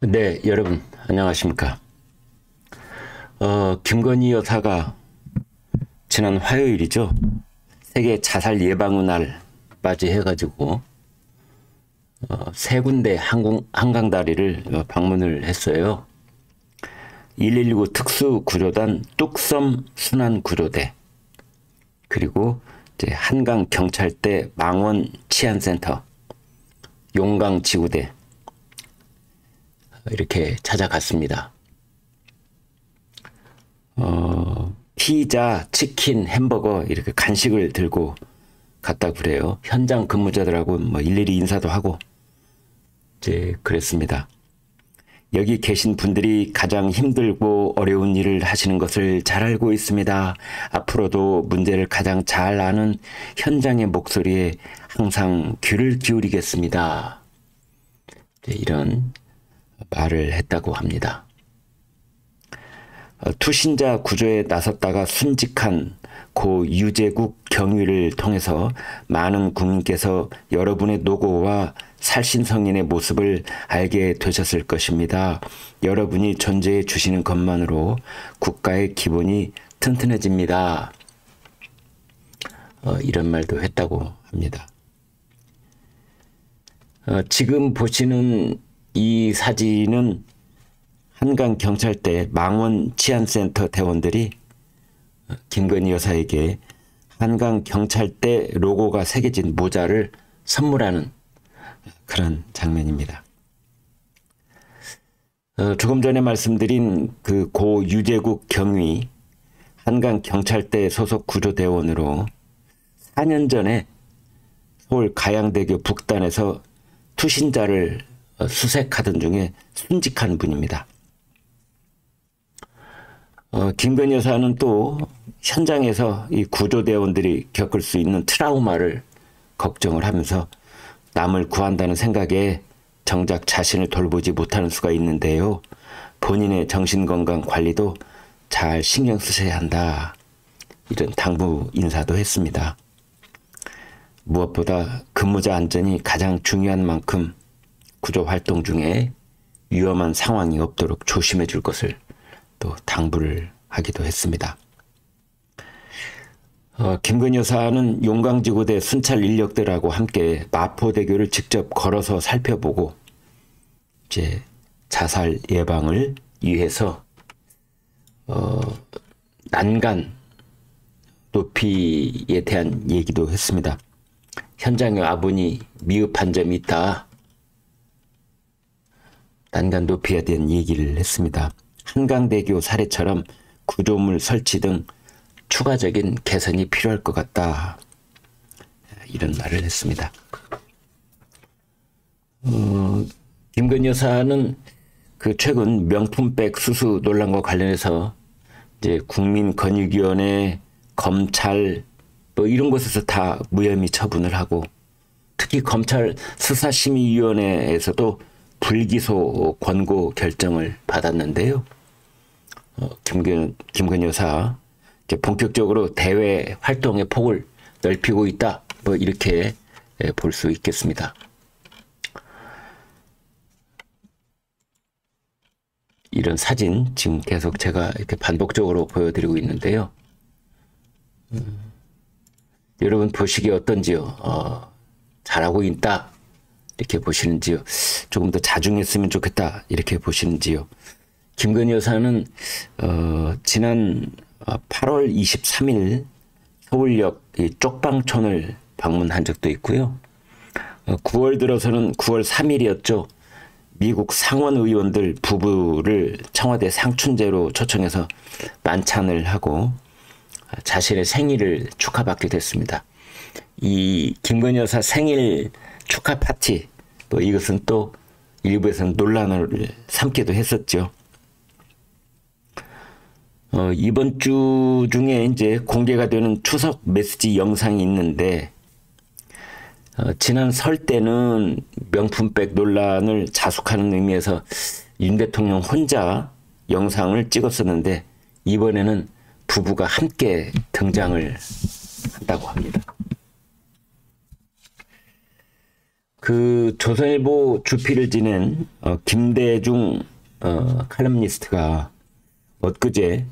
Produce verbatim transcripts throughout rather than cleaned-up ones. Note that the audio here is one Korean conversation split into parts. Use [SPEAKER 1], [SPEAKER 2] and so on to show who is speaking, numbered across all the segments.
[SPEAKER 1] 네, 여러분 안녕하십니까. 어, 김건희 여사가 지난 화요일이죠. 세계 자살 예방의 날 맞이해가지고 어, 세 군데 항공, 한강다리를 방문을 했어요. 일일구 특수구조단 뚝섬 순환구조대, 그리고 이제 한강경찰대 망원치안센터, 용강지구대 이렇게 찾아갔습니다. 어, 피자, 치킨, 햄버거 이렇게 간식을 들고 갔다 그래요. 현장 근무자들하고 뭐 일일이 인사도 하고 이제 그랬습니다. 여기 계신 분들이 가장 힘들고 어려운 일을 하시는 것을 잘 알고 있습니다. 앞으로도 문제를 가장 잘 아는 현장의 목소리에 항상 귀를 기울이겠습니다. 이런 말을 했다고 합니다. 투신자 구조에 나섰다가 순직한 고 유재국 경위를 통해서 많은 국민께서 여러분의 노고와 살신성인의 모습을 알게 되셨을 것입니다. 여러분이 존재해 주시는 것만으로 국가의 기본이 튼튼해집니다. 어, 이런 말도 했다고 합니다. 어, 지금 보시는 이 사진은 한강경찰대 망원치안센터 대원들이 김건희 여사에게 한강경찰대 로고가 새겨진 모자를 선물하는 그런 장면입니다. 어, 조금 전에 말씀드린 그 고 유재국 경위 한강경찰대 소속 구조대원으로 사 년 전에 서울 가양대교 북단에서 투신자를 수색하던 중에 순직한 분입니다. 어, 김건희 여사는 또 현장에서 이 구조대원들이 겪을 수 있는 트라우마를 걱정을 하면서 남을 구한다는 생각에 정작 자신을 돌보지 못하는 수가 있는데요. 본인의 정신건강 관리도 잘 신경 쓰셔야 한다. 이런 당부 인사도 했습니다. 무엇보다 근무자 안전이 가장 중요한 만큼 구조활동 중에 위험한 상황이 없도록 조심해 줄 것을 또 당부를 하기도 했습니다. 어, 김건희 여사는 용강지구대 순찰 인력들하고 함께 마포대교를 직접 걸어서 살펴보고 이제 자살 예방을 위해서 어, 난간 높이에 대한 얘기도 했습니다. 현장에 와보니 미흡한 점이 있다. 난간 높이에 대한 얘기를 했습니다. 한강대교 사례처럼 구조물 설치 등 추가적인 개선이 필요할 것 같다. 이런 말을 했습니다. 어, 김건희 여사는 그 최근 명품백 수수 논란과 관련해서 이제 국민권익위원회, 검찰 뭐 이런 곳에서 다 무혐의 처분을 하고, 특히 검찰 수사심의위원회에서도 불기소 권고 결정을 받았는데요. 어, 김건, 김건희 여사 이제 본격적으로 대외 활동의 폭을 넓히고 있다. 뭐 이렇게 볼 수 있겠습니다. 이런 사진 지금 계속 제가 이렇게 반복적으로 보여드리고 있는데요. 음, 여러분 보시기에 어떤지요? 어, 잘하고 있다 이렇게 보시는지요? 조금 더 자중했으면 좋겠다 이렇게 보시는지요? 김건희 여사는 어, 지난 팔월 이십삼일 서울역 이 쪽방촌을 방문한 적도 있고요. 어, 구월 들어서는 구월 삼일이었죠. 미국 상원 의원들 부부를 청와대 상춘제로 초청해서 만찬을 하고 자신의 생일을 축하받기도 했습니다. 이 김건희 여사 생일 축하 파티, 또 이것은 또 일부에서는 논란을 삼기도 했었죠. 어, 이번 주 중에 이제 공개가 되는 추석 메시지 영상이 있는데, 어, 지난 설 때는 명품백 논란을 자숙하는 의미에서 윤 대통령 혼자 영상을 찍었었는데, 이번에는 부부가 함께 등장을 한다고 합니다. 그 조선일보 주필을 지낸 어, 김대중 어, 칼럼니스트가 엊그제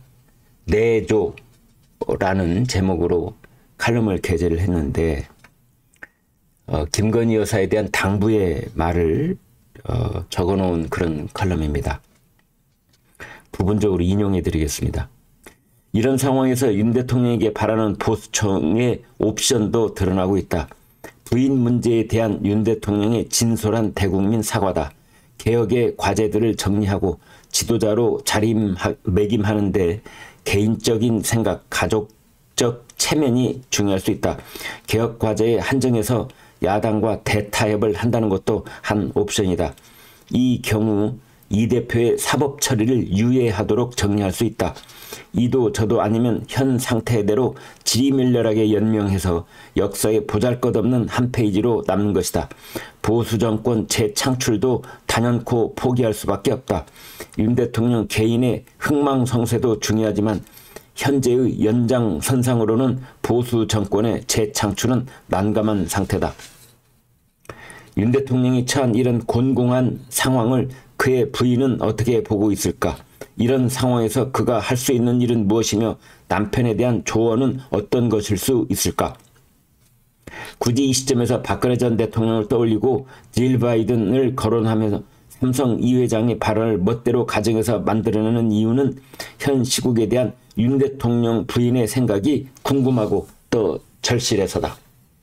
[SPEAKER 1] 내조라는 제목으로 칼럼을 게재를 했는데 어, 김건희 여사에 대한 당부의 말을 어, 적어놓은 그런 칼럼입니다. 부분적으로 인용해 드리겠습니다. 이런 상황에서 윤 대통령에게 바라는 보수청의 옵션도 드러나고 있다. 부인 문제에 대한 윤 대통령의 진솔한 대국민 사과다. 개혁의 과제들을 정리하고 지도자로 자리매김하는데 개인적인 생각, 가족적 체면이 중요할 수 있다. 개혁 과제의 한정에서 야당과 대타협을 한다는 것도 한 옵션이다. 이 경우 이 대표의 사법 처리를 유예하도록 정리할 수 있다. 이도 저도 아니면 현 상태대로 지리멸렬하게 연명해서 역사에 보잘것없는 한 페이지로 남는 것이다. 보수 정권 재창출도 단연코 포기할 수밖에 없다. 윤 대통령 개인의 흥망성쇠도 중요하지만 현재의 연장선상으로는 보수 정권의 재창출은 난감한 상태다. 윤 대통령이 처한 이런 곤궁한 상황을 그의 부인은 어떻게 보고 있을까? 이런 상황에서 그가 할 수 있는 일은 무엇이며 남편에 대한 조언은 어떤 것일 수 있을까? 굳이 이 시점에서 박근혜 전 대통령을 떠올리고 질 바이든을 거론하면서 삼성 이 회장의 발언을 멋대로 가정해서 만들어내는 이유는 현 시국에 대한 윤 대통령 부인의 생각이 궁금하고 또 절실해서다.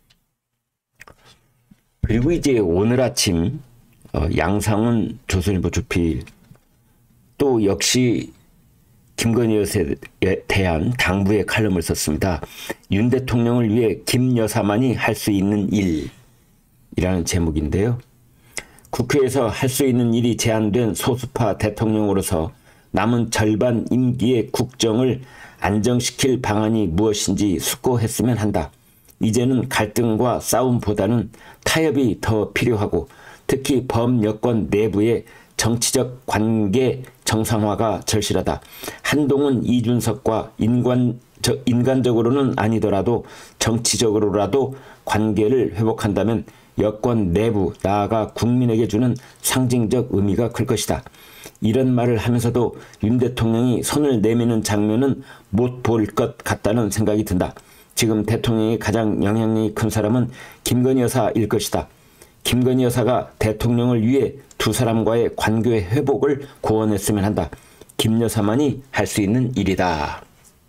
[SPEAKER 1] 그리고 이제 오늘 아침 어, 양상훈 조선일보 주필 또 역시 김건희 여사에 대한 당부의 칼럼을 썼습니다. 윤 대통령을 위해 김 여사만이 할 수 있는 일이라는 제목인데요. 국회에서 할 수 있는 일이 제한된 소수파 대통령으로서 남은 절반 임기의 국정을 안정시킬 방안이 무엇인지 숙고했으면 한다. 이제는 갈등과 싸움보다는 타협이 더 필요하고 특히 범여권 내부의 정치적 관계 정상화가 절실하다. 한동훈 이준석과 인간, 저, 인간적으로는 아니더라도 정치적으로라도 관계를 회복한다면 여권 내부 나아가 국민에게 주는 상징적 의미가 클 것이다. 이런 말을 하면서도 윤 대통령이 손을 내미는 장면은 못 볼 것 같다는 생각이 든다. 지금 대통령이 가장 영향력이 큰 사람은 김건희 여사일 것이다. 김건희 여사가 대통령을 위해 두 사람과의 관계 회복을 고언했으면 한다. 김 여사만이 할 수 있는 일이다.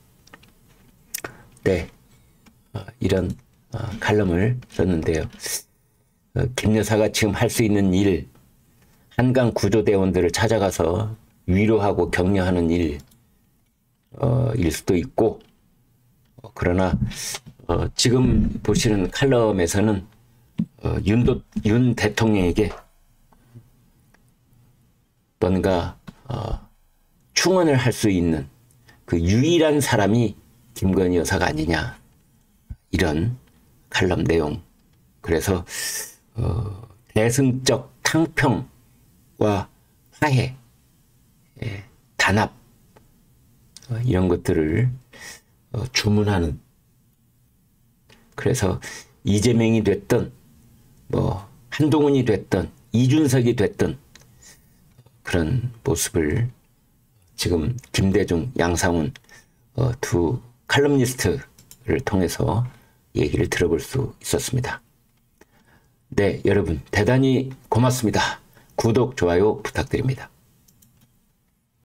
[SPEAKER 1] 네, 어, 이런 어, 칼럼을 썼는데요. 어, 김 여사가 지금 할 수 있는 일, 한강 구조대원들을 찾아가서 위로하고 격려하는 일, 어, 일 수도 있고, 어, 그러나 어, 지금 보시는 칼럼에서는 어, 윤도, 윤 대통령에게 뭔가 어, 충언을 할 수 있는 그 유일한 사람이 김건희 여사가 아니냐, 이런 칼럼 내용. 그래서 어, 대승적 탕평과 화해, 예, 단합, 어, 이런 것들을 어, 주문하는, 그래서 이재명이 됐든 뭐 한동훈이 됐든 이준석이 됐든 그런 모습을 지금 김대중, 양상훈 어, 두 칼럼니스트를 통해서 얘기를 들어볼 수 있었습니다. 네, 여러분 대단히 고맙습니다. 구독, 좋아요 부탁드립니다.